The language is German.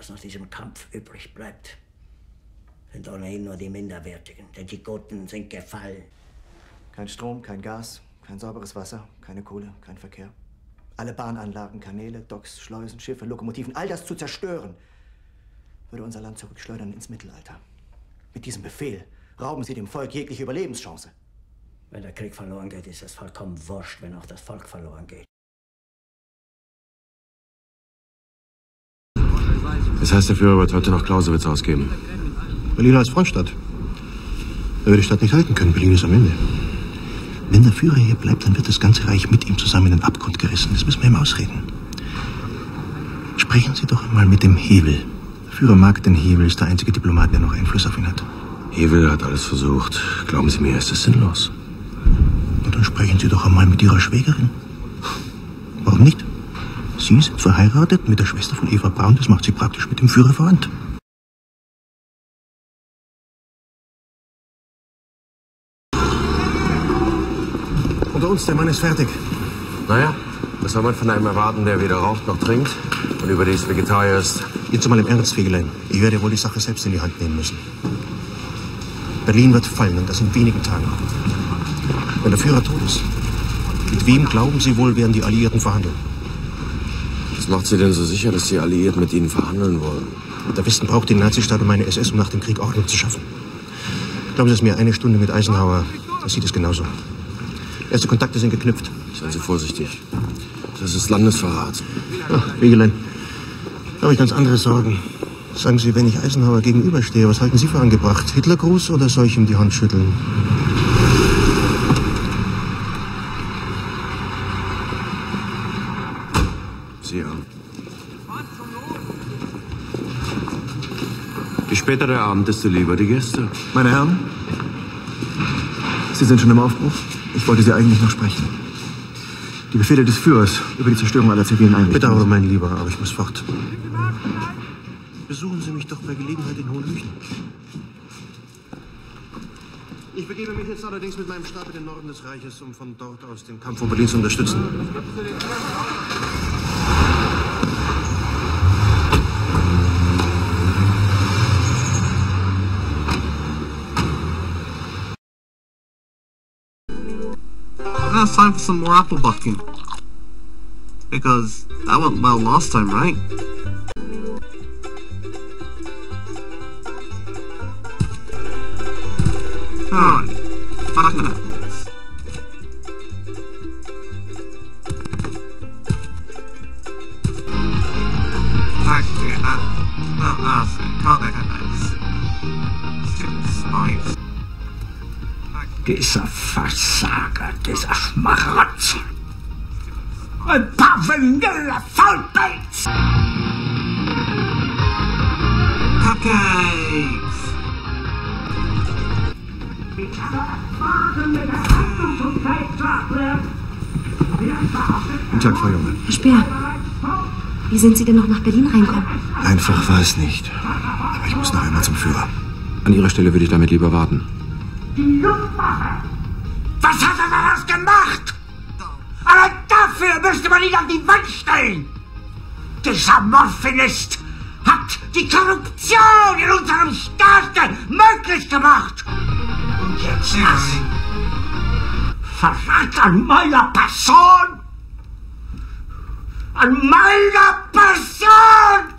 was nach diesem Kampf übrig bleibt, sind ohnehin nur die Minderwertigen, denn die Guten sind gefallen. Kein Strom, kein Gas, kein sauberes Wasser, keine Kohle, kein Verkehr. Alle Bahnanlagen, Kanäle, Docks, Schleusen, Schiffe, Lokomotiven, all das zu zerstören, würde unser Land zurückschleudern ins Mittelalter. Mit diesem Befehl rauben Sie dem Volk jegliche Überlebenschance. Wenn der Krieg verloren geht, ist es vollkommen wurscht, wenn auch das Volk verloren geht. Das heißt, der Führer wird heute noch Clausewitz ausgeben. Berlin als Frontstadt. Er wird die Stadt nicht halten können. Berlin ist am Ende. Wenn der Führer hier bleibt, dann wird das ganze Reich mit ihm zusammen in den Abgrund gerissen. Das müssen wir ihm ausreden. Sprechen Sie doch einmal mit dem Hebel. Der Führer mag den Hebel, ist der einzige Diplomat, der noch Einfluss auf ihn hat. Hebel hat alles versucht. Glauben Sie mir, ist das sinnlos? Na, dann sprechen Sie doch einmal mit Ihrer Schwägerin. Warum nicht? Sie sind verheiratet mit der Schwester von Eva Braun. Das macht Sie praktisch mit dem Führer verwandt. Unter uns, der Mann ist fertig. Naja, was soll man von einem erwarten, der weder raucht noch trinkt und überdies Vegetarier ist? Jetzt mal im Ernst, Fegelein. Ich werde wohl die Sache selbst in die Hand nehmen müssen. Berlin wird fallen, und das in wenigen Tagen. Wenn der Führer tot ist, mit wem glauben Sie wohl, werden die Alliierten verhandeln? Was macht Sie denn so sicher, dass die Alliierten mit Ihnen verhandeln wollen? Der Westen braucht den Nazistaat und meine SS, um nach dem Krieg Ordnung zu schaffen. Glauben Sie es mir, eine Stunde mit Eisenhower, das sieht es genauso. Erste Kontakte sind geknüpft. Seien Sie vorsichtig. Das ist Landesverrat. Ach, Wegelein, da habe ich ganz andere Sorgen. Sagen Sie, wenn ich Eisenhower gegenüberstehe, was halten Sie für angebracht? Hitlergruß oder soll ich ihm die Hand schütteln? Sie an. Je später der Abend, desto lieber die Gäste. Meine Herren, Sie sind schon im Aufbruch. Ich wollte Sie eigentlich noch sprechen. Die Befehle des Führers über die Zerstörung aller zivilen Einrichtungen. Bitte aber, mein Lieber, aber ich muss fort. Besuchen Sie mich doch bei Gelegenheit in Hohenmünchen. Ich begebe mich jetzt allerdings mit meinem Stab in den Norden des Reiches, um von dort aus den Kampf um Berlin zu unterstützen. Now it's time for some more apple bucking. Because that went well last time, right? Alright, back in apples. Actually, that's it. Can't make a nice. Stupid spikes. Dieser Versager, dieser Schmarotzer. Ein paar vanille Faulpelz! Cupcakes! Guten Tag, Frau Junge. Herr Speer, wie sind Sie denn noch nach Berlin reinkommen? Einfach war es nicht. Aber ich muss noch einmal zum Führer. An Ihrer Stelle würde ich damit lieber warten. Die Luftwaffe! Was hat er daraus gemacht? Aber dafür müsste man ihn an die Wand stellen! Dieser Morphinist hat die Korruption in unserem Staat möglich gemacht! Und jetzt das! Verrat an meiner Person! An meiner Person!